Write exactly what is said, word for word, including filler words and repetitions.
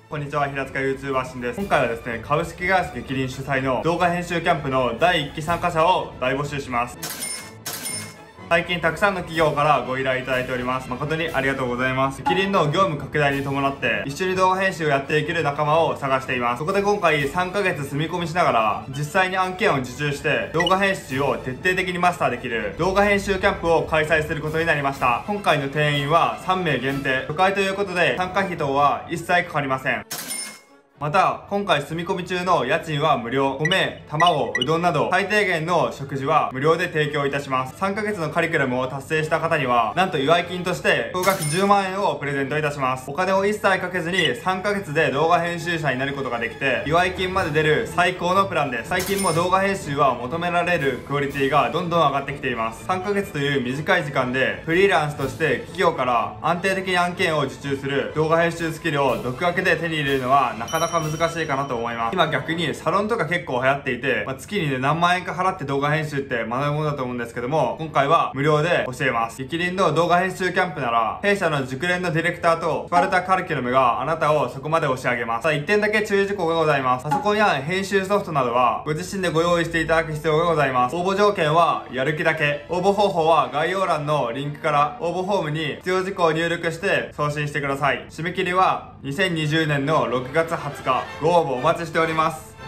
こんにちは、平塚 YouTuber しんです。今回はですね、株式会社激鱗主催の動画編集キャンプのだいいっき参加者を大募集します。最近たくさんの企業からご依頼いただいております。誠にありがとうございます。キリンの業務拡大に伴って一緒に動画編集をやっていける仲間を探しています。そこで今回さんかげつ住み込みしながら実際に案件を受注して動画編集を徹底的にマスターできる動画編集キャンプを開催することになりました。今回の定員はさんめい限定、初回ということで参加費等は一切かかりません。また、今回住み込み中の家賃は無料。米、卵、うどんなど、最低限の食事は無料で提供いたします。さんかげつのカリキュラムを達成した方には、なんと祝い金として、総額じゅうまんえんをプレゼントいたします。お金を一切かけずに、さんかげつで動画編集者になることができて、祝い金まで出る最高のプランです。最近も動画編集は求められるクオリティがどんどん上がってきています。さんかげつという短い時間で、フリーランスとして企業から安定的に案件を受注する動画編集スキルを独学で手に入れるのは、なかなか難しいかなと思います。今逆にサロンとか結構流行っていて、まあ、月にね何万円か払って動画編集って学ぶものだと思うんですけども、今回は無料で教えます。激鱗の動画編集キャンプなら弊社の熟練のディレクターとスパルタカリキュラムがあなたをそこまで押し上げます。さあいってんだけ注意事項がございます。パソコンや編集ソフトなどはご自身でご用意していただく必要がございます。応募条件はやる気だけ。応募方法は概要欄のリンクから応募フォームに必要事項を入力して送信してください。締め切りはにせんにじゅうねんのろくがつはつか。ご応募お待ちしております。